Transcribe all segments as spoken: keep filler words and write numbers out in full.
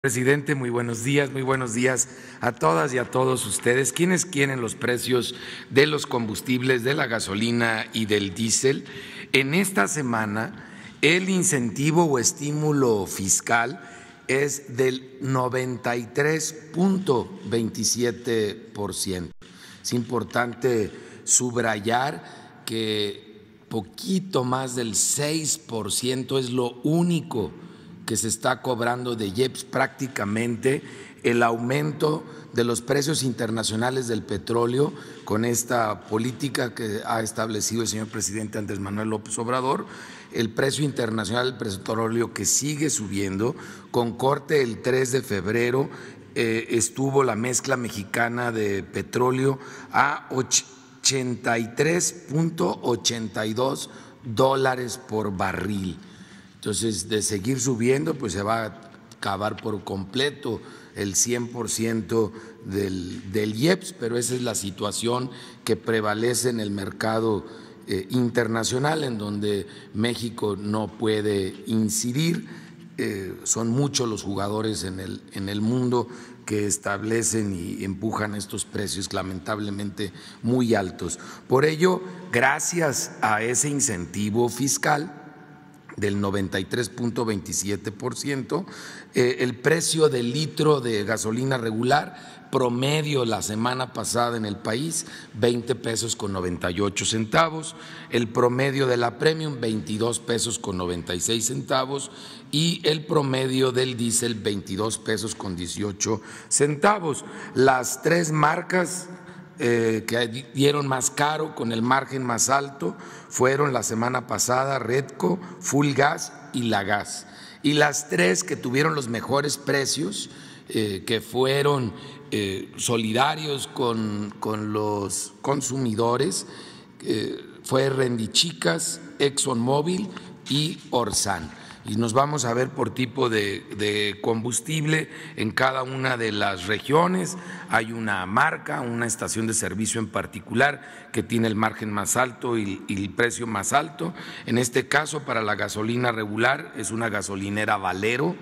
Presidente, muy buenos días, muy buenos días a todas y a todos ustedes. ¿Quiénes quieren los precios de los combustibles, de la gasolina y del diésel? En esta semana, el incentivo o estímulo fiscal es del noventa y tres punto veintisiete por ciento. Es importante subrayar que poquito más del seis por ciento es lo único que se está cobrando de I E P S. Prácticamente el aumento de los precios internacionales del petróleo con esta política que ha establecido el señor presidente Andrés Manuel López Obrador, el precio internacional del petróleo que sigue subiendo. Con corte el tres de febrero eh, estuvo la mezcla mexicana de petróleo a ochenta y tres punto ochenta y dos dólares por barril. Entonces, de seguir subiendo, pues se va a acabar por completo el cien por ciento del, del I E P S, pero esa es la situación que prevalece en el mercado eh, internacional, en donde México no puede incidir. Eh, son muchos los jugadores en el, en el mundo que establecen y empujan estos precios lamentablemente muy altos. Por ello, gracias a ese incentivo fiscal del noventa y tres punto veintisiete por ciento, eh, el precio del litro de gasolina regular promedio la semana pasada en el país, veinte pesos con noventa y ocho centavos, el promedio de la Premium, veintidós pesos con noventa y seis centavos y el promedio del diésel, veintidós pesos con dieciocho centavos. Las tres marcas Eh, que dieron más caro con el margen más alto fueron la semana pasada Redco, Full Gas y La Gas. Y las tres que tuvieron los mejores precios, eh, que fueron eh, solidarios con, con los consumidores, eh, fue Rendichicas, ExxonMobil y Orsan. Y nos vamos a ver por tipo de, de combustible en cada una de las regiones. Hay una marca, una estación de servicio en particular que tiene el margen más alto y, y el precio más alto. En este caso, para la gasolina regular, es una gasolinera Valero,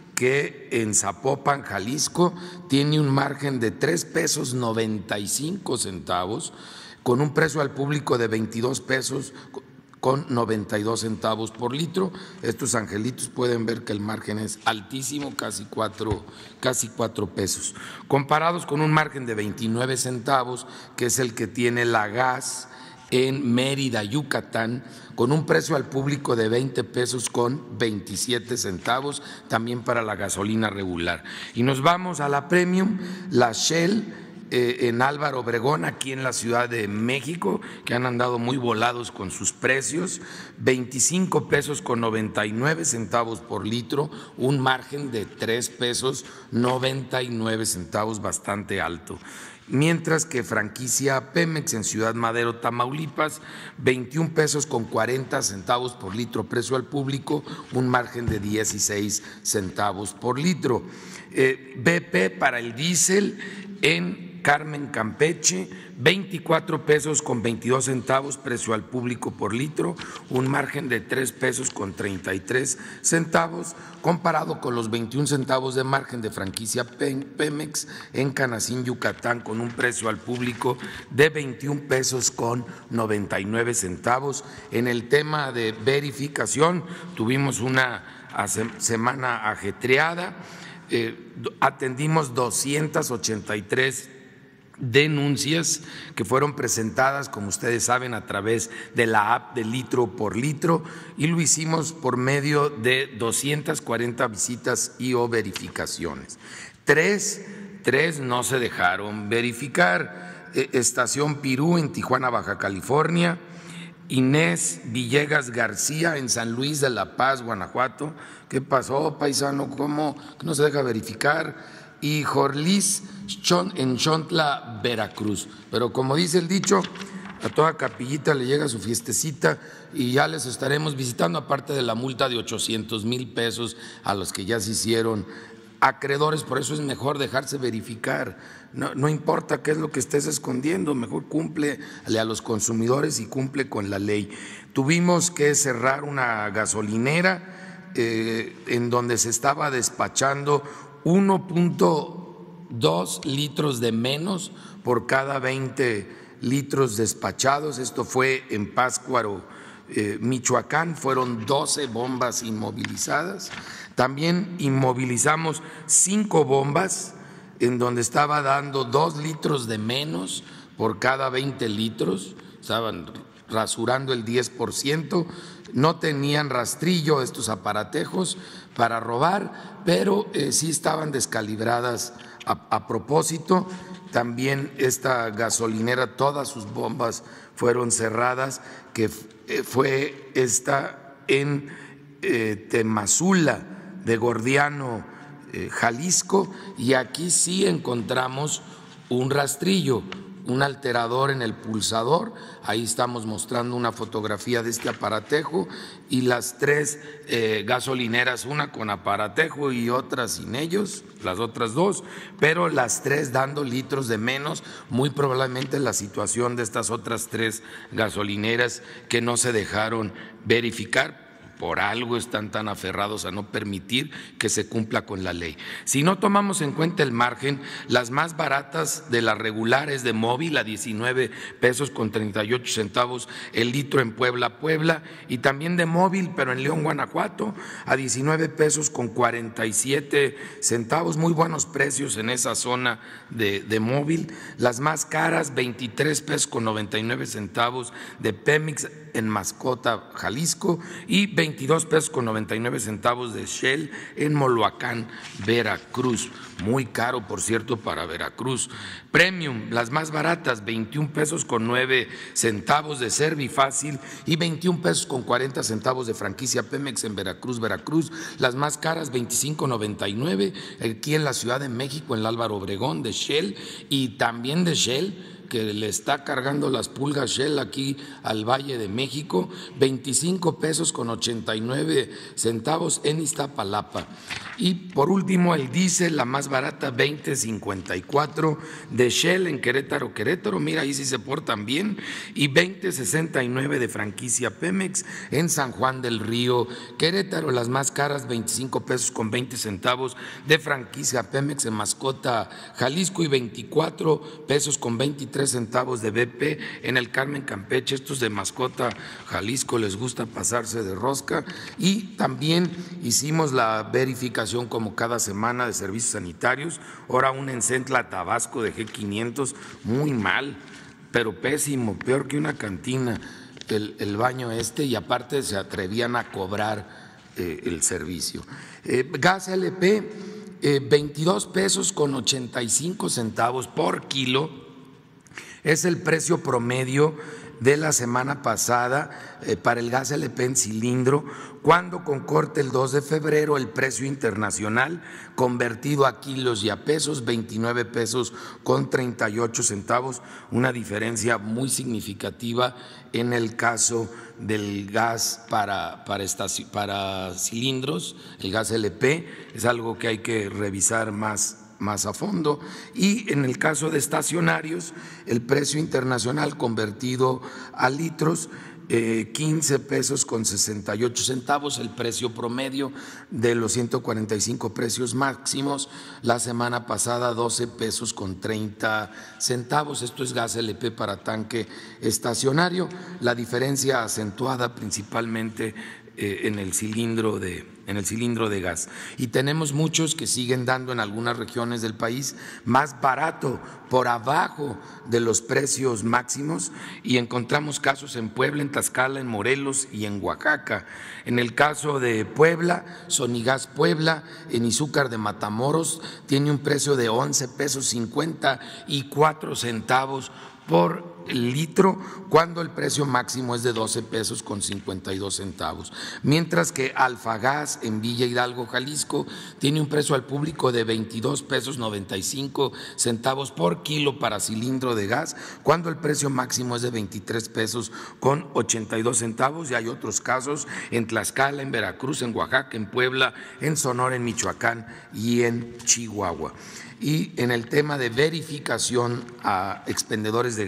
que en Zapopan, Jalisco, tiene un margen de tres pesos noventa y cinco centavos, con un precio al público de veintidós pesos con noventa y dos centavos por litro. Estos angelitos pueden ver que el margen es altísimo, casi cuatro, casi cuatro pesos, comparados con un margen de veintinueve centavos, que es el que tiene La Gas en Mérida, Yucatán, con un precio al público de veinte pesos con veintisiete centavos, también para la gasolina regular. Y nos vamos a la Premium, la Shell, en Álvaro Obregón, aquí en la Ciudad de México, que han andado muy volados con sus precios, veinticinco pesos con noventa y nueve centavos por litro, un margen de tres pesos noventa y nueve centavos, bastante alto. Mientras que franquicia Pemex en Ciudad Madero, Tamaulipas, veintiún pesos con cuarenta centavos por litro precio al público, un margen de dieciséis centavos por litro. Eh, B P para el diésel en Carmen, Campeche, veinticuatro pesos con veintidós centavos precio al público por litro, un margen de tres pesos con treinta y tres centavos, comparado con los veintiún centavos de margen de franquicia Pemex en Canacín, Yucatán, con un precio al público de veintiún pesos con noventa y nueve centavos. En el tema de verificación tuvimos una semana ajetreada, eh, atendimos doscientas ochenta y tres denuncias que fueron presentadas, como ustedes saben, a través de la app de Litro por Litro, y lo hicimos por medio de doscientas cuarenta visitas y o verificaciones. Tres, tres no se dejaron verificar. Estación Pirú en Tijuana, Baja California, Inés Villegas García en San Luis de la Paz, Guanajuato. ¿Qué pasó, paisano? ¿Cómo que no se deja verificar? Y Jorlis en Xontla, Veracruz. Pero como dice el dicho, a toda capillita le llega su fiestecita y ya les estaremos visitando, aparte de la multa de ochocientos mil pesos a los que ya se hicieron acreedores. Por eso es mejor dejarse verificar. No, no importa qué es lo que estés escondiendo, mejor cumple a los consumidores y cumple con la ley. Tuvimos que cerrar una gasolinera eh, en donde se estaba despachando uno punto dos litros de menos por cada veinte litros despachados. Esto fue en Pátzcuaro, eh, Michoacán, fueron doce bombas inmovilizadas. También inmovilizamos cinco bombas en donde estaba dando dos litros de menos por cada veinte litros, estaban rasurando el diez por ciento, no tenían rastrillo estos aparatejos para robar, pero eh, sí estaban descalibradas a, a propósito. También esta gasolinera, todas sus bombas fueron cerradas, que eh, fue esta en eh, Temazula de Gordiano, eh, Jalisco, y aquí sí encontramos un rastrillo, un alterador en el pulsador. Ahí estamos mostrando una fotografía de este aparatejo y las tres eh, gasolineras, una con aparatejo y otra sin ellos, las otras dos, pero las tres dando litros de menos, muy probablemente la situación de estas otras tres gasolineras que no se dejaron verificar. Por algo están tan aferrados a no permitir que se cumpla con la ley. Si no tomamos en cuenta el margen, las más baratas de las regulares de móvil a diecinueve pesos con treinta y ocho centavos el litro en Puebla, Puebla, y también de móvil, pero en León, Guanajuato, a diecinueve pesos con cuarenta y siete centavos, muy buenos precios en esa zona de, de móvil. Las más caras, veintitrés pesos con noventa y nueve centavos de Pemex en Mascota, Jalisco, y veintidós pesos con noventa y nueve centavos de Shell en Moloacán, Veracruz. Muy caro, por cierto, para Veracruz. Premium, las más baratas, veintiún pesos con nueve centavos de Servifácil y veintiún pesos con cuarenta centavos de franquicia Pemex en Veracruz, Veracruz. Las más caras, veinticinco noventa y nueve aquí en la Ciudad de México, en el Álvaro Obregón, de Shell, y también de Shell, que le está cargando las pulgas Shell aquí al Valle de México, veinticinco pesos con ochenta y nueve centavos en Iztapalapa. Y por último el diésel, la más barata, veinte cincuenta y cuatro de Shell en Querétaro, Querétaro, mira, ahí sí se portan bien, y veinte sesenta y nueve de franquicia Pemex en San Juan del Río, Querétaro. Las más caras, veinticinco pesos con veinte centavos de franquicia Pemex en Mascota, Jalisco, y veinticuatro pesos con veintitrés centavos de B P en el Carmen, Campeche. Estos de Mascota, Jalisco, les gusta pasarse de rosca. Y también hicimos la verificación como cada semana de servicios sanitarios, ahora un en Centla, Tabasco, de G quinientos, muy mal, pero pésimo, peor que una cantina el, el baño este, y aparte se atrevían a cobrar eh, el servicio. Eh, gas L P, eh, veintidós pesos con ochenta y cinco centavos por kilo. Es el precio promedio de la semana pasada eh, para el gas L P en cilindro, cuando con corte el dos de febrero el precio internacional convertido a kilos y a pesos, veintinueve pesos con treinta y ocho centavos, una diferencia muy significativa en el caso del gas para, para, estaci- para cilindros, el gas L P, es algo que hay que revisar más más a fondo. Y en el caso de estacionarios, el precio internacional convertido a litros, eh, quince pesos con sesenta y ocho centavos, el precio promedio de los ciento cuarenta y cinco precios máximos. La semana pasada, doce pesos con treinta centavos. Esto es gas L P para tanque estacionario. La diferencia acentuada principalmente eh, en el cilindro de en el cilindro de gas. Y tenemos muchos que siguen dando en algunas regiones del país más barato, por abajo de los precios máximos, y encontramos casos en Puebla, en Tlaxcala, en Morelos y en Oaxaca. En el caso de Puebla, Sonigas Puebla, en Izúcar de Matamoros, tiene un precio de once pesos cincuenta y cuatro centavos por litro, cuando el precio máximo es de doce pesos con cincuenta y dos centavos. Mientras que Alfagas en Villa Hidalgo, Jalisco, tiene un precio al público de veintidós pesos noventa y cinco centavos por kilo para cilindro de gas, cuando el precio máximo es de veintitrés pesos con ochenta y dos centavos. Y hay otros casos en Tlaxcala, en Veracruz, en Oaxaca, en Puebla, en Sonora, en Michoacán y en Chihuahua. Y en el tema de verificación a expendedores de gas L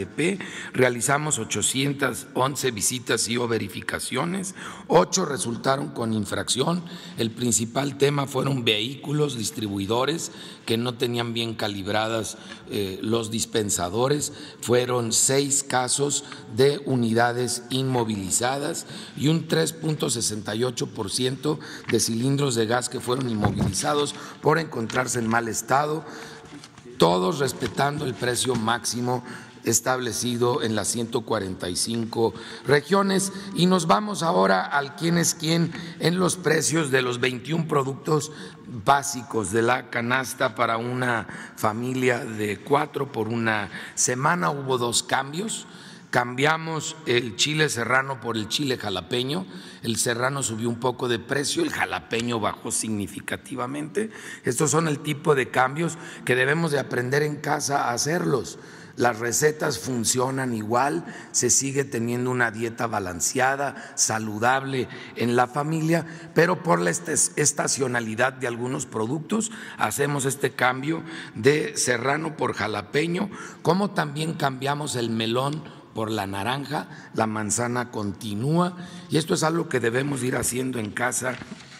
D P, realizamos ochocientas once visitas y o verificaciones, ocho resultaron con infracción. El principal tema fueron vehículos, distribuidores que no tenían bien calibradas eh, los dispensadores, fueron seis casos de unidades inmovilizadas y un tres punto sesenta y ocho por ciento de cilindros de gas que fueron inmovilizados por encontrarse en mal estado, todos respetando el precio máximo establecido en las ciento cuarenta y cinco regiones. Y nos vamos ahora al quién es quién en los precios de los veintiún productos básicos de la canasta para una familia de cuatro por una semana. Hubo dos cambios. Cambiamos el chile serrano por el chile jalapeño. El serrano subió un poco de precio, el jalapeño bajó significativamente. Estos son el tipo de cambios que debemos de aprender en casa a hacerlos. Las recetas funcionan igual, se sigue teniendo una dieta balanceada, saludable en la familia, pero por la estacionalidad de algunos productos hacemos este cambio de serrano por jalapeño, como también cambiamos el melón por la naranja, la manzana continúa, y esto es algo que debemos ir haciendo en casa,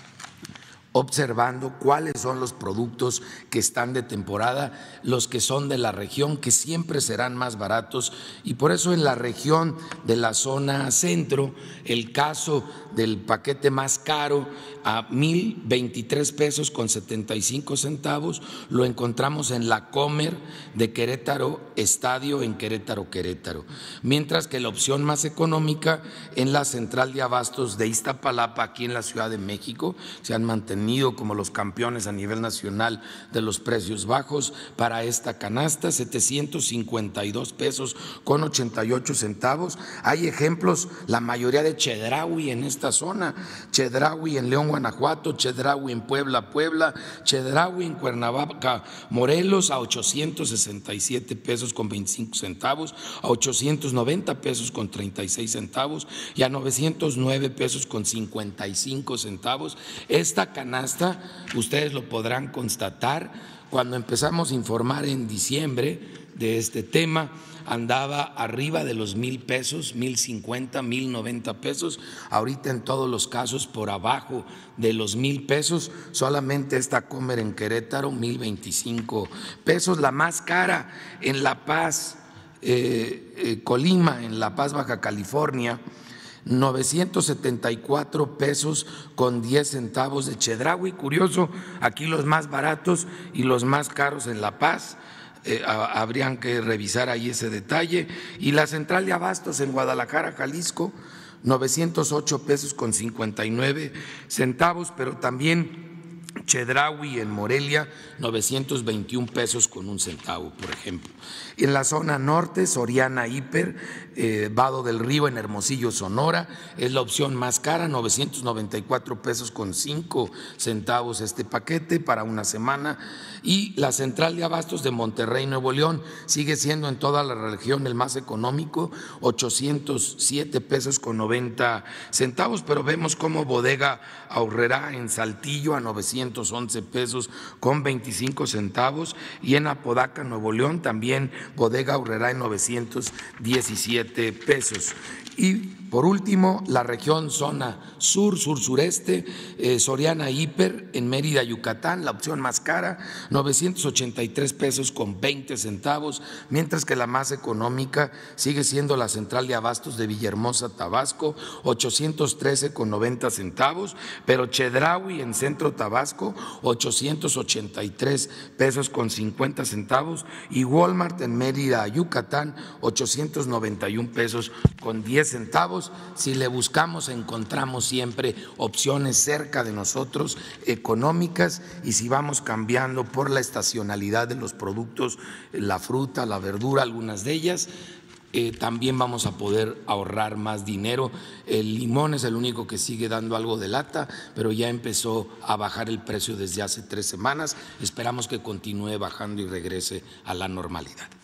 observando cuáles son los productos que están de temporada, los que son de la región, que siempre serán más baratos, y por eso en la región de la zona centro, el caso del paquete más caro a mil veintitrés pesos con setenta y cinco centavos lo encontramos en la Comer de Querétaro Estadio, en Querétaro, Querétaro, mientras que la opción más económica en la central de abastos de Iztapalapa, aquí en la Ciudad de México, se han mantenido como los campeones a nivel nacional de los precios bajos para esta canasta, setecientos cincuenta y dos pesos con ochenta y ocho centavos. Hay ejemplos, la mayoría de Chedraui en esta zona, Chedraui en León, Guanajuato, Chedraui en Puebla, Puebla, Chedraui en Cuernavaca, Morelos, a ochocientos sesenta y siete pesos con veinticinco centavos, a ochocientos noventa pesos con treinta y seis centavos y a novecientos nueve pesos con cincuenta y cinco centavos. Esta canasta, ustedes lo podrán constatar, cuando empezamos a informar en diciembre de este tema, andaba arriba de los mil pesos, mil cincuenta, mil noventa pesos, ahorita en todos los casos por abajo de los mil pesos, solamente esta Comer en Querétaro, mil veinticinco pesos, la más cara en La Paz, eh, eh, Colima, en La Paz, Baja California, novecientos setenta y cuatro pesos con diez centavos de Chedraui. Curioso, aquí los más baratos y los más caros en La Paz. Eh, habrían que revisar ahí ese detalle. Y la central de abastos en Guadalajara, Jalisco, novecientos ocho pesos con cincuenta y nueve centavos, pero también Chedraui en Morelia, novecientos veintiún pesos con un centavo, por ejemplo. En la zona norte, Soriana Hiper, eh, Vado del Río en Hermosillo, Sonora, es la opción más cara, novecientos noventa y cuatro pesos con cinco centavos este paquete para una semana. Y la central de abastos de Monterrey, Nuevo León, sigue siendo en toda la región el más económico, ochocientos siete pesos con noventa centavos, pero vemos como Bodega Aurrerá en Saltillo a novecientos once pesos con veinticinco centavos, y en Apodaca, Nuevo León, también Bodega Aurrerá en novecientos diecisiete pesos. Y por último, la región zona sur, sur-sureste, eh, Soriana Hiper en Mérida, Yucatán, la opción más cara, novecientos ochenta y tres pesos con veinte centavos, mientras que la más económica sigue siendo la central de abastos de Villahermosa, Tabasco, ochocientos trece con noventa centavos, pero Chedraui en Centro Tabasco, ochocientos ochenta y tres pesos con cincuenta centavos, y Walmart en Mérida, Yucatán, ochocientos noventa y un pesos con diez centavos. Si le buscamos, encontramos siempre opciones cerca de nosotros, económicas, y si vamos cambiando por la estacionalidad de los productos, la fruta, la verdura, algunas de ellas, eh, también vamos a poder ahorrar más dinero. El limón es el único que sigue dando algo de lata, pero ya empezó a bajar el precio desde hace tres semanas. Esperamos que continúe bajando y regrese a la normalidad.